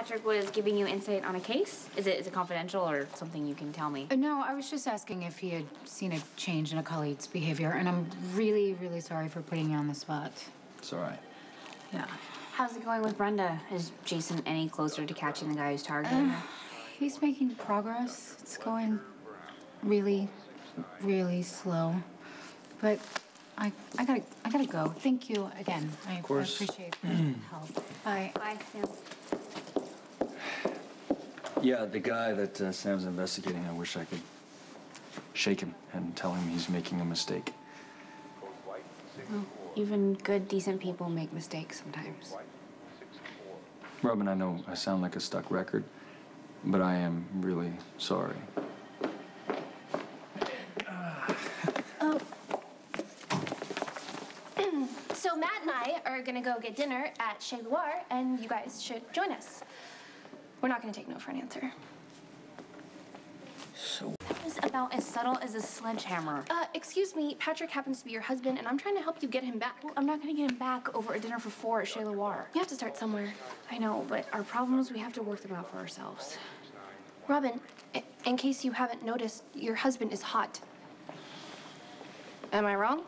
Patrick was giving you insight on a case? Is it confidential or something you can tell me? No, I was just asking if he had seen a change in a colleague's behavior, and I'm really, really sorry for putting you on the spot. It's all right. Yeah. How's it going with Brenda? Is Jason any closer to catching the guy who's targeting her? He's making progress. It's going really, really slow. But I gotta go. Thank you again. I appreciate the help. Bye. Bye, Sam. Yeah, the guy that Sam's investigating, I wish I could shake him and tell him he's making a mistake. Well, even good, decent people make mistakes sometimes. Robin, I know I sound like a stuck record, but I am really sorry. So Matt and I are gonna go get dinner at Chez Loire, and you guys should join us. We're not gonna take no for an answer. So... That was about as subtle as a sledgehammer. Excuse me, Patrick happens to be your husband, and I'm trying to help you get him back. Well, I'm not gonna get him back over a dinner for 4 at Chez Loire. You have to start somewhere. I know, but our problems, we have to work them out for ourselves. Robin, in case you haven't noticed, your husband is hot. Am I wrong?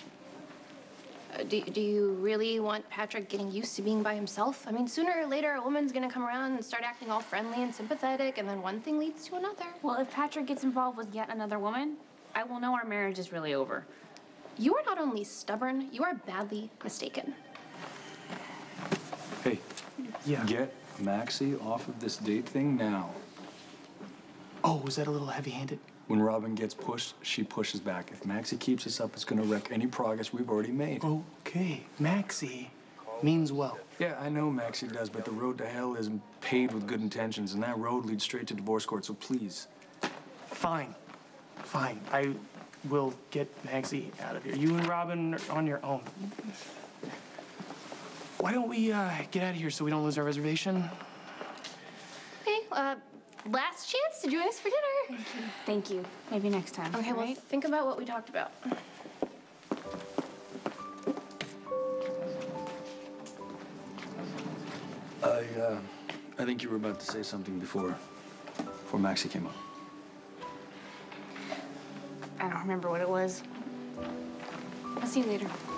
Do you really want Patrick getting used to being by himself? I mean, sooner or later, a woman's gonna come around and start acting all friendly and sympathetic, and then one thing leads to another. Well, if Patrick gets involved with yet another woman, I will know our marriage is really over. You are not only stubborn, you are badly mistaken. Hey, get Maxie off of this date thing now. Oh, was that a little heavy-handed? When Robin gets pushed, she pushes back. If Maxie keeps us up, it's gonna wreck any progress we've already made. Okay, Maxie means well. Yeah, I know Maxie does, but the road to hell isn't paved with good intentions, and that road leads straight to divorce court, so please. Fine. Fine. I will get Maxie out of here. You and Robin are on your own. Why don't we get out of here so we don't lose our reservation? Okay, last chance to join us for dinner. Thank you. Thank you. Maybe next time. Okay, well, think about what we talked about. I think you were about to say something before Maxie came up. I don't remember what it was. I'll see you later.